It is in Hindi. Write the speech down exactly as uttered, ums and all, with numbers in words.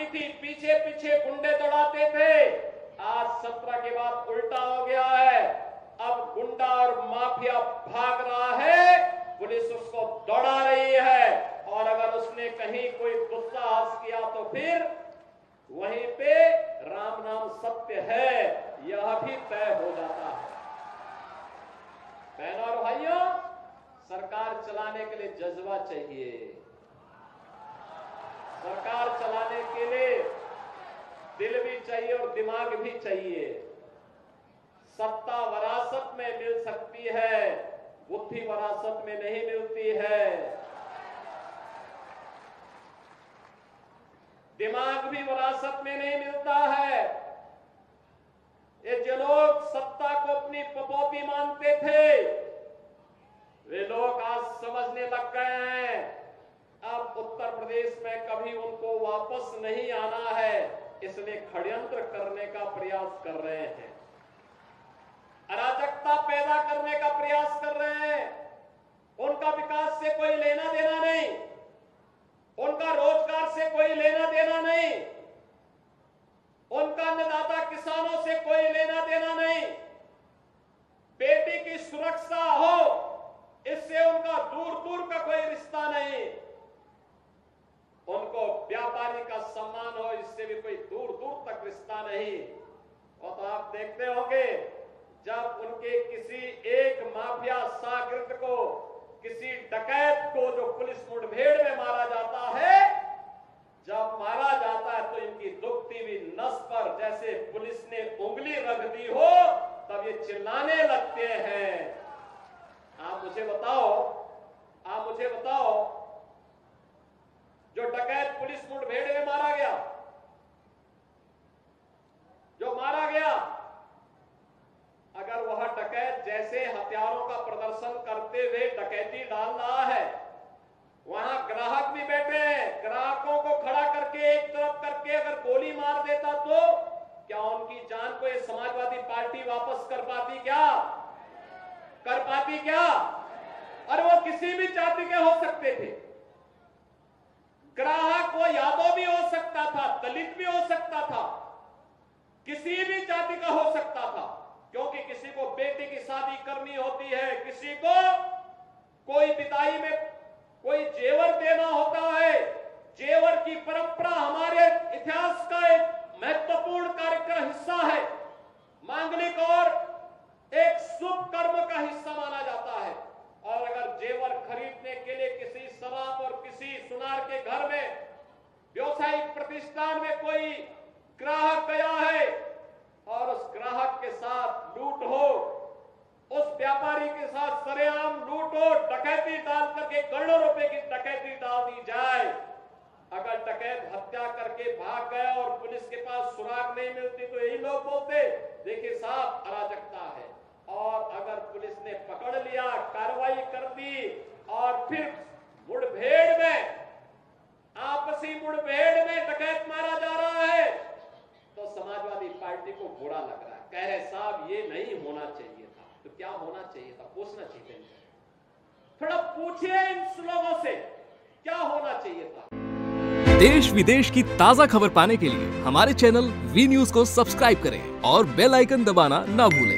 थी, पीछे पीछे गुंडे दौड़ाते थे। आज सत्रह के बाद उल्टा हो गया है। अब गुंडा और माफिया भाग रहा है, पुलिस उसको दौड़ा रही है, और अगर उसने कहीं कोई दुस्साहस किया तो फिर वहीं पे राम नाम सत्य है, यह भी तय हो जाता है। बहनों और भाइयों, सरकार चलाने के लिए जज्बा चाहिए। सरकार चलाने के लिए दिल भी चाहिए और दिमाग भी चाहिए। सत्ता वरासत में मिल सकती है, बुद्धि वरासत में नहीं मिलती है। दिमाग भी वरासत में नहीं मिलता है। ये जो लोग सत्ता को अपनी पपौती मानते थे, वे लोग आज समझने लग गए हैं अब उत्तर प्रदेश में कभी उनको वापस नहीं आना है, इसलिए षड्यंत्र करने का प्रयास कर रहे हैं, अराजकता पैदा करने का प्रयास कर रहे हैं। उनका विकास से कोई लेना देना नहीं, उनका रोजगार से कोई लेना देना नहीं, उनका अन्नदाता किसानों से कोई लेना देना नहीं। बेटी की सुरक्षा हो, इससे उनका दूर दूर का कोई रिश्ता नहीं। उनको व्यापारी का सम्मान हो, इससे भी कोई दूर दूर तक रिश्ता नहीं। और तो आप देखते होंगे जब उनके किसी एक माफिया शागिर्द को, किसी डकैत को जो पुलिस मुठभेड़ में मारा जाता है, जब मारा जाता है तो इनकी दुखती हुई नस पर जैसे पुलिस ने उंगली रख दी हो, तब ये चिल्लाने लगते हैं। आप मुझे बताओ, आप मुझे बताओ, जो डकैत पुलिस मुठभेड़ में मारा गया, जो मारा गया, अगर वह डकैत जैसे हथियारों का प्रदर्शन करते हुए डकैती डाल रहा है, वहां ग्राहक भी बैठे हैं, ग्राहकों को खड़ा करके एक तरफ करके अगर गोली मार देता तो क्या उनकी जान को ये समाजवादी पार्टी वापस कर पाती? क्या कर पाती? क्या? और वो किसी भी जाति के हो सकते थे। ग्राहक वो यादव भी हो सकता था, दलित भी हो सकता था, किसी भी जाति का हो सकता था, क्योंकि किसी को बेटी की शादी करनी होती है, किसी को कोई विदाई में कोई जेवर देना होता है। जेवर की परंपरा हमारे इतिहास का एक महत्वपूर्ण कार्यक्रम हिस्सा है, मांगलिक और एक शुभ कर्म का हिस्सा माना जाता है। और अगर जेवर खरीदने के लिए किसी शराब और किसी सुनार के घर में, व्यवसायिक प्रतिष्ठान में कोई ग्राहक गया है और उस ग्राहक के साथ लूट हो, उस व्यापारी के साथ सरेआम लूट हो, डकैती डाल करके करोड़ों रुपए की डकैती डाल दी जाए, अगर डकैत हत्या करके भाग गया और पुलिस के पास सुराग नहीं मिलती तो यही लोग बोलते देखिए साहब अराजकता है। और अगर पुलिस ने पकड़ लिया, कार्रवाई कर दी और फिर मुठभेड़ में, आपसी मुठभेड़ में डकैत मारा जा रहा है, तो समाजवादी पार्टी को बुरा लग रहा है, कह रहे साहब ये नहीं होना चाहिए था। तो क्या होना चाहिए था? पूछना चाहिए। थोड़ा पूछिए इन लोगों से क्या होना चाहिए था। देश विदेश की ताजा खबर पाने के लिए हमारे चैनल वी न्यूज को सब्सक्राइब करें और बेल आइकन दबाना ना भूलें।